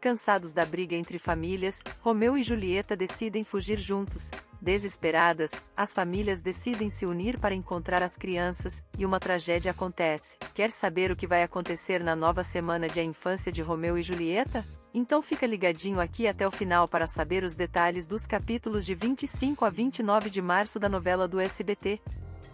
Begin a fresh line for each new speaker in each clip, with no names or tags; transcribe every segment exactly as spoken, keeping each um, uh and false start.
Cansados da briga entre famílias, Romeu e Julieta decidem fugir juntos. Desesperadas, as famílias decidem se unir para encontrar as crianças, e uma tragédia acontece. Quer saber o que vai acontecer na nova semana de A Infância de Romeu e Julieta? Então fica ligadinho aqui até o final para saber os detalhes dos capítulos de vinte e cinco a vinte e nove de março da novela do S B T.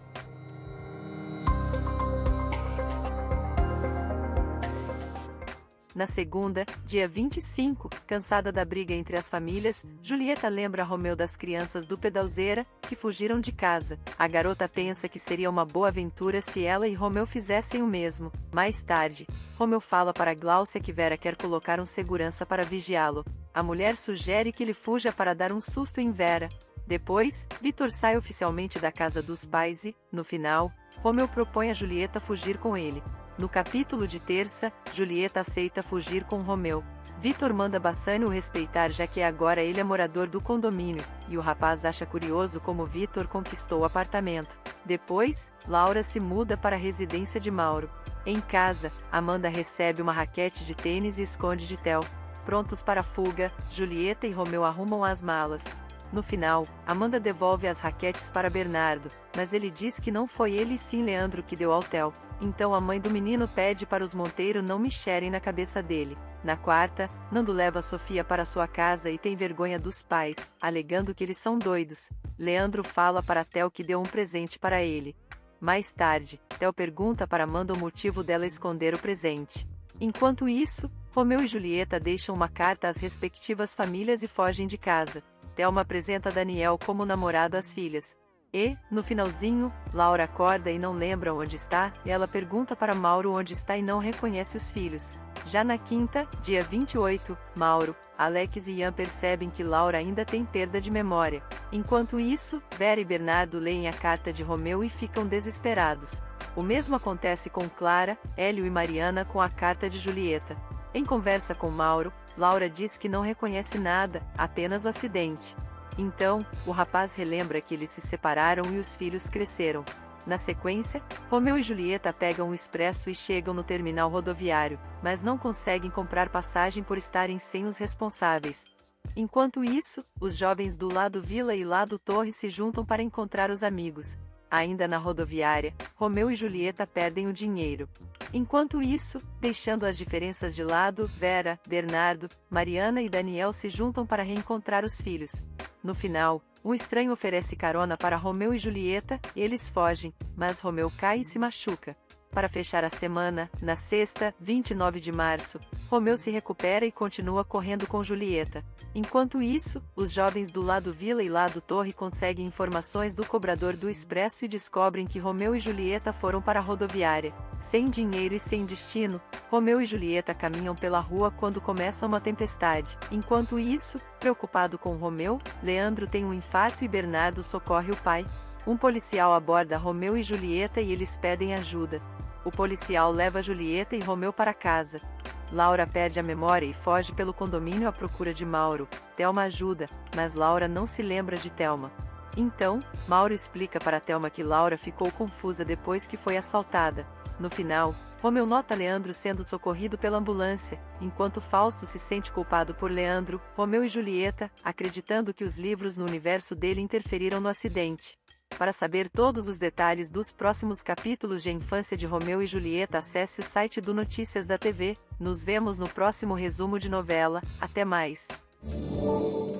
Na segunda, dia vinte e cinco, cansada da briga entre as famílias, Julieta lembra Romeu das crianças do Pedalzeira, que fugiram de casa. A garota pensa que seria uma boa aventura se ela e Romeu fizessem o mesmo. Mais tarde, Romeu fala para Gláucia que Vera quer colocar um segurança para vigiá-lo. A mulher sugere que ele fuja para dar um susto em Vera. Depois, Vitor sai oficialmente da casa dos pais e, no final, Romeu propõe a Julieta fugir com ele. No capítulo de terça, Julieta aceita fugir com Romeu. Vitor manda Bassânio o respeitar já que agora ele é morador do condomínio, e o rapaz acha curioso como Vitor conquistou o apartamento. Depois, Laura se muda para a residência de Mauro. Em casa, Amanda recebe uma raquete de tênis e esconde de Theo. Prontos para a fuga, Julieta e Romeu arrumam as malas. No final, Amanda devolve as raquetes para Bernardo, mas ele diz que não foi ele e sim Leandro que deu ao Theo. Então a mãe do menino pede para os Monteiro não mexerem na cabeça dele. Na quarta, Nando leva Sofia para sua casa e tem vergonha dos pais, alegando que eles são doidos. Leandro fala para Theo que deu um presente para ele. Mais tarde, Theo pergunta para Amanda o motivo dela esconder o presente. Enquanto isso, Romeu e Julieta deixam uma carta às respectivas famílias e fogem de casa. Thelma apresenta Daniel como namorado às filhas. E, no finalzinho, Laura acorda e não lembra onde está, e ela pergunta para Mauro onde está e não reconhece os filhos. Já na quinta, dia vinte e oito, Mauro, Alex e Ian percebem que Laura ainda tem perda de memória. Enquanto isso, Vera e Bernardo leem a carta de Romeu e ficam desesperados. O mesmo acontece com Clara, Hélio e Mariana com a carta de Julieta. Em conversa com Mauro, Laura diz que não reconhece nada, apenas o acidente. Então, o rapaz relembra que eles se separaram e os filhos cresceram. Na sequência, Romeu e Julieta pegam o expresso e chegam no terminal rodoviário, mas não conseguem comprar passagem por estarem sem os responsáveis. Enquanto isso, os jovens do lado Vila e lado Torre se juntam para encontrar os amigos. Ainda na rodoviária, Romeu e Julieta perdem o dinheiro. Enquanto isso, deixando as diferenças de lado, Vera, Bernardo, Mariana e Daniel se juntam para reencontrar os filhos. No final, um estranho oferece carona para Romeu e Julieta, e eles fogem, mas Romeu cai e se machuca. Para fechar a semana, na sexta, vinte e nove de março, Romeu se recupera e continua correndo com Julieta. Enquanto isso, os jovens do lado Vila e lado Torre conseguem informações do cobrador do expresso e descobrem que Romeu e Julieta foram para a rodoviária. Sem dinheiro e sem destino, Romeu e Julieta caminham pela rua quando começa uma tempestade. Enquanto isso, preocupado com Romeu, Leandro tem um infarto e Bernardo socorre o pai. Um policial aborda Romeu e Julieta e eles pedem ajuda. O policial leva Julieta e Romeu para casa. Laura perde a memória e foge pelo condomínio à procura de Mauro. Thelma ajuda, mas Laura não se lembra de Thelma. Então, Mauro explica para Thelma que Laura ficou confusa depois que foi assaltada. No final, Romeu nota Leandro sendo socorrido pela ambulância, enquanto Fausto se sente culpado por Leandro, Romeu e Julieta, acreditando que os livros no universo dele interferiram no acidente. Para saber todos os detalhes dos próximos capítulos de A Infância de Romeu e Julieta, acesse o site do Notícias da T V. Nos vemos no próximo resumo de novela. Até mais!